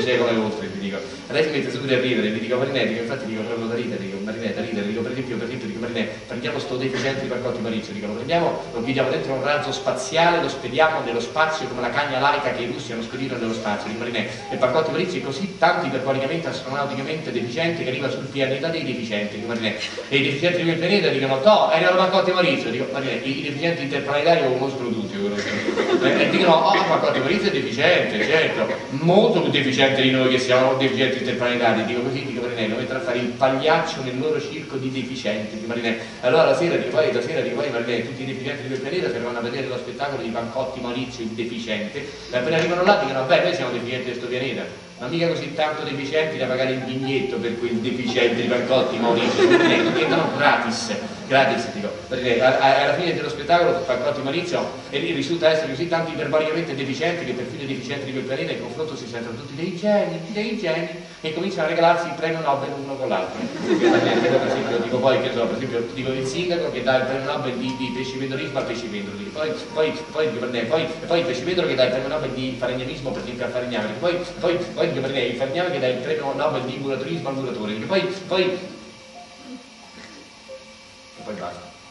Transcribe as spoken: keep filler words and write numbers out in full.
secoli oltre, ti dico. Lei si mette subito a ridere, mi dico Marinè, dico, infatti dico proprio da ridere, dico Marinè, da ridere, dico per esempio, per esempio, dico Marinè, prendiamo sto deficiente di Pancotti Maurizio, dico, lo prendiamo, lo chiudiamo dentro un razzo spaziale, lo spediamo nello spazio come la cagna laica che i russi hanno spedito nello spazio, dico Marinè, e Pancotti Maurizio è così tanto iperbolicamente, astronauticamente deficiente che arriva sul pianeta dei deficienti, dico Marinè, e i deficienti di quel pianeta dicono, no, erano Pancotti Maurizio, dico Marinè, i deficienti interplanetari lo conoscono tutti, e dicono, oh, Pancotti Maurizio è deficiente, certo, molto più deficiente di noi che siamo deficienti interplanetari, dico così, dico Marinè, lo mettono a fare il pagliaccio nel loro circo di deficienti, dico Marinè. Allora la sera, dico poi, la sera, dico poi Marinè, tutti i deficienti di quel pianeta si vanno a vedere lo spettacolo di Pancotti Maurizio, il deficiente, e appena arrivano là dicono, beh, noi siamo deficienti di questo pianeta, ma mica così tanto deficienti da pagare il biglietto per quel deficiente di Pancotti Maurizio, diventano gratis, gratis, dico, perché alla fine dello spettacolo Pancotti Maurizio e lì risulta essere così tanto iperbolicamente deficienti che perfino i deficienti di quel pianeta in confronto si sentono tutti dei geni, dei geni, e cominciano a regalarsi il premio Nobel uno con l'altro. Per esempio, dico poi, che so, per esempio, dico il sindaco che dà il premio Nobel di, di pescivendorismo al pescivendolo, dico, poi, poi, poi, poi, poi, poi il pescivendolo che dà il premio Nobel di falegnanismo per esempio al falegname, poi, poi, poi dico, per lei, il falegname che dà il premio Nobel di muratorismo al muratore, dico, poi, poi, e poi basta.